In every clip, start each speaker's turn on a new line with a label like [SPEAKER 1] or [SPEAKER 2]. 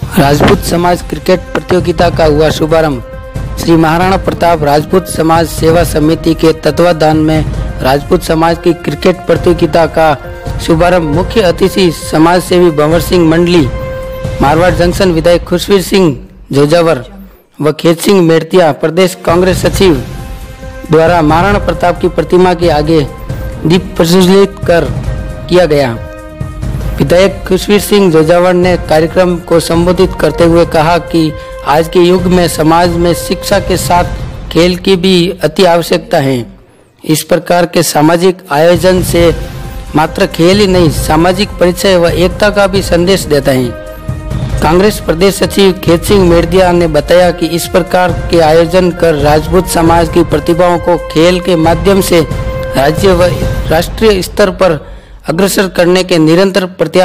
[SPEAKER 1] राजपूत समाज क्रिकेट प्रतियोगिता का हुआ शुभारंभ। श्री महाराणा प्रताप राजपूत समाज सेवा समिति के तत्वाधान में राजपूत समाज की क्रिकेट प्रतियोगिता का शुभारंभ मुख्य अतिथि समाज सेवी भंवर सिंह मंडली, मारवाड़ जंक्शन विधायक खुशवीर सिंह जोजावर व खेत सिंह मेड़तिया प्रदेश कांग्रेस सचिव द्वारा महाराणा प्रताप की प्रतिमा के आगे दीप प्रज्वलित कर किया गया। विधायक खुशवीर सिंह जोजावर ने कार्यक्रम को संबोधित करते हुए कहा कि आज के युग में समाज में शिक्षा के साथ खेल की भी अति आवश्यकता है। इस प्रकार के सामाजिक आयोजन से मात्र खेल ही नहीं, सामाजिक परिचय व एकता का भी संदेश देता है। कांग्रेस प्रदेश सचिव खेत सिंह मेड़तिया ने बताया कि इस प्रकार के आयोजन कर राजपूत समाज की प्रतिभाओं को खेल के माध्यम से राज्य व राष्ट्रीय स्तर पर अग्रसर करने के निरंतर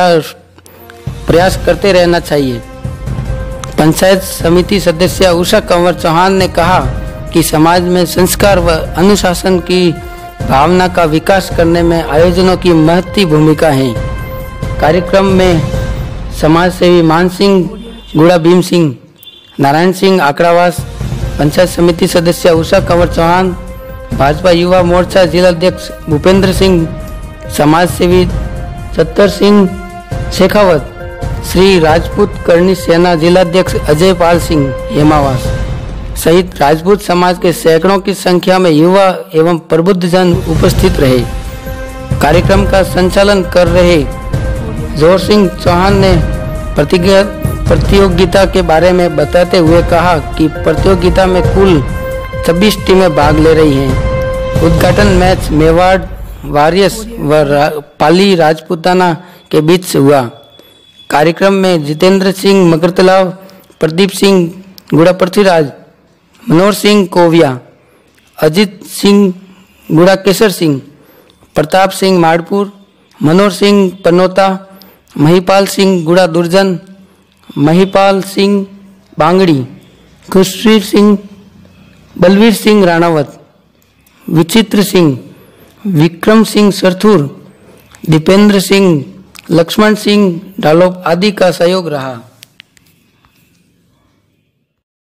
[SPEAKER 1] प्रयास करते रहना चाहिए। पंचायत समिति सदस्य उषा कंवर चौहान ने कहा कि समाज में संस्कार व अनुशासन की भावना का विकास करने में आयोजनों की महत्वपूर्ण भूमिका है। कार्यक्रम में समाज सेवी मान सिंह गुड़ा, भीम सिंह, नारायण सिंह आकड़ावास, पंचायत समिति सदस्य उषा कंवर चौहान, भाजपा युवा मोर्चा जिलाध्यक्ष भूपेंद्र सिंह, समाज सेवी सत्तर सिंह शेखावत, श्री राजपूत करनी सेना जिलाध्यक्ष अजय पाल सिंह हेमावास सहित राजपूत समाज के सैकड़ों की संख्या में युवा एवं प्रबुद्ध जन उपस्थित रहे। कार्यक्रम का संचालन कर रहे जोर सिंह चौहान ने प्रतियोगिता के बारे में बताते हुए कहा कि प्रतियोगिता में कुल 26 टीमें भाग ले रही हैं। उद्घाटन मैच मेवाड़ वॉरियर्स व पाली राजपूताना के बीच से हुआ। कार्यक्रम में जितेंद्र सिंह मगरतलाव, प्रदीप सिंह गुड़ा पृथ्वीराज, मनोहर सिंह कोविया, अजित सिंह गुड़ा केसर सिंह, प्रताप सिंह माड़पुर, मनोहर सिंह पनोता, महिपाल सिंह गुड़ा दुर्जन, महिपाल सिंह बांगड़ी, खुशवीर सिंह, बलवीर सिंह राणावत, विचित्र सिंह, विक्रम सिंह सरथुर, दीपेंद्र सिंह, लक्ष्मण सिंह डालोप आदि का सहयोग रहा।